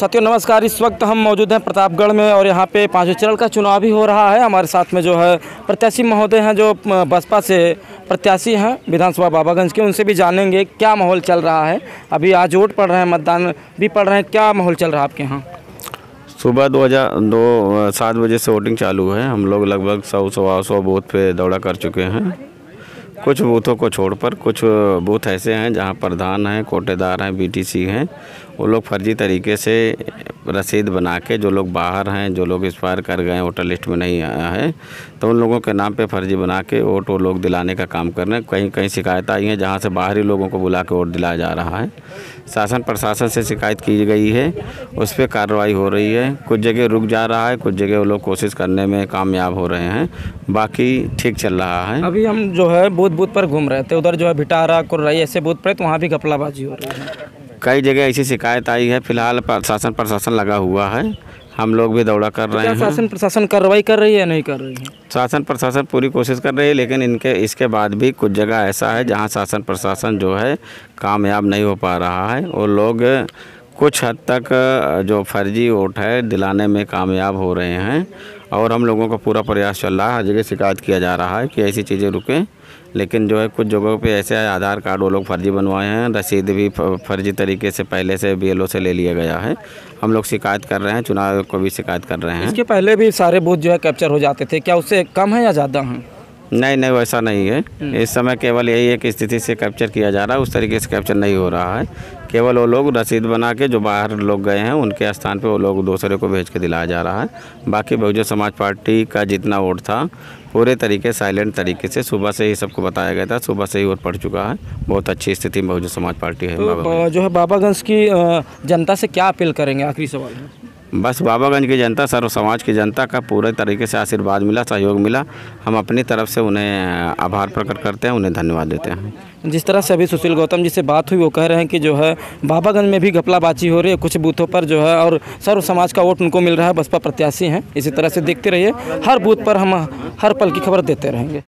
साथियों नमस्कार। इस वक्त हम मौजूद हैं प्रतापगढ़ में और यहाँ पे पांचवें चरण का चुनाव भी हो रहा है। हमारे साथ में जो है प्रत्याशी महोदय हैं जो बसपा से प्रत्याशी हैं विधानसभा बाबागंज के, उनसे भी जानेंगे क्या माहौल चल रहा है। अभी आज वोट पड़ रहे हैं, मतदान भी पड़ रहे हैं, क्या माहौल चल रहा है आपके यहाँ? सुबह 7 बजे से वोटिंग चालू है। हम लोग लगभग 100 बूथ पे दौड़ा कर चुके हैं। कुछ बूथों को छोड़कर कुछ बूथ ऐसे हैं जहां प्रधान हैं, कोटेदार हैं, बीटीसी हैं, वो लोग फर्जी तरीके से रसीद बना के, जो लोग बाहर हैं, जो लोग एक्सपायर कर गए, वोटर लिस्ट में नहीं आया है, तो उन लोगों के नाम पे फर्जी बना के वोट वो लोग दिलाने का काम कर रहे हैं। कहीं कहीं शिकायत आई है जहां से बाहरी लोगों को बुला के वोट दिलाया जा रहा है। शासन प्रशासन से शिकायत की गई है, उस पर कार्रवाई हो रही है। कुछ जगह रुक जा रहा है, कुछ जगह वो लोग कोशिश करने में कामयाब हो रहे हैं, बाकी ठीक चल रहा है। अभी हम जो है बूथ पर घूम रहे थे, उधर जो है भिटारा कुर्राई ऐसे बूथ पर, तो वहाँ भी घपलाबाजी हो रही है। कई जगह ऐसी शिकायत आई है। फिलहाल शासन प्रशासन लगा हुआ है, हम लोग भी दौड़ा कर रहे हैं। शासन प्रशासन कार्रवाई कर रही है, नहीं कर रही है? शासन प्रशासन पूरी कोशिश कर रही है, लेकिन इसके बाद भी कुछ जगह ऐसा है जहां शासन प्रशासन जो है कामयाब नहीं हो पा रहा है। और लोग कुछ हद तक जो फर्जी वोट है दिलाने में कामयाब हो रहे हैं, और हम लोगों का पूरा प्रयास चल रहा है। हर जगह शिकायत किया जा रहा है कि ऐसी चीज़ें रुकें, लेकिन जो है कुछ जगहों पे ऐसे आधार कार्ड वो लोग फर्जी बनवाए हैं, रसीद भी फर्जी तरीके से पहले से BLO से ले लिया गया है। हम लोग शिकायत कर रहे हैं, चुनाव आयोग को भी शिकायत कर रहे हैं। इसके पहले भी सारे बूथ जो है कैप्चर हो जाते थे, क्या उससे कम है या ज़्यादा हैं? नहीं, वैसा नहीं है। इस समय केवल यही एक स्थिति से कैप्चर किया जा रहा है, उस तरीके से कैप्चर नहीं हो रहा है। केवल वो लोग रसीद बना के जो बाहर लोग गए हैं उनके स्थान पे वो लोग दूसरे को भेज के दिलाया जा रहा है। बाकी बहुजन समाज पार्टी का जितना वोट था पूरे तरीके साइलेंट तरीके से सुबह से ही सबको बताया गया था, सुबह से ही वोट पड़ चुका है। बहुत अच्छी स्थिति में बहुजन समाज पार्टी है। तो जो है बाबागंज की जनता से क्या अपील करेंगे? आखिरी सवाल है। बस बाबागंज की जनता, सर्व समाज की जनता का पूरे तरीके से आशीर्वाद मिला, सहयोग मिला। हम अपनी तरफ से उन्हें आभार प्रकट करते हैं, उन्हें धन्यवाद देते हैं। जिस तरह से अभी सुशील गौतम जी से बात हुई, वो कह रहे हैं कि जो है बाबागंज में भी घपलाबाजी हो रही है कुछ बूथों पर जो है, और सर्व समाज का वोट उनको मिल रहा है। बसपा प्रत्याशी हैं। इसी तरह से देखते रहिए, हर बूथ पर हम हर पल की खबर देते रहेंगे।